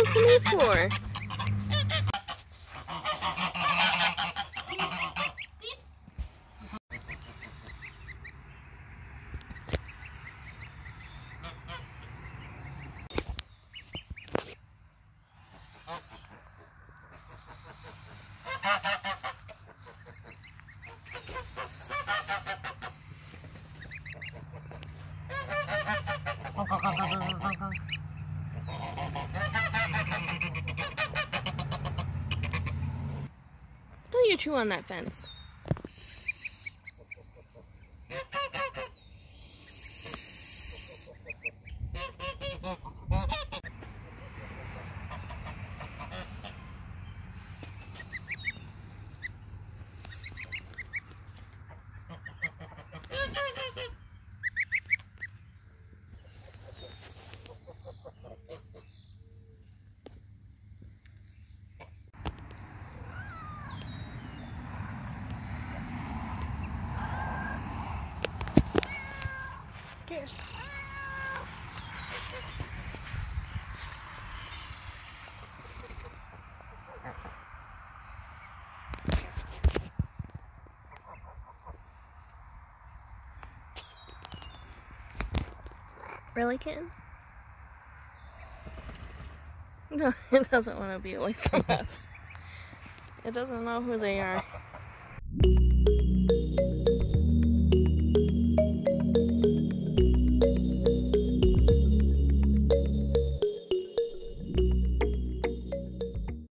calling to me for? Don't you chew on that fence. Here. Really, kitten? No, it doesn't want to be away from us. It doesn't know who they are.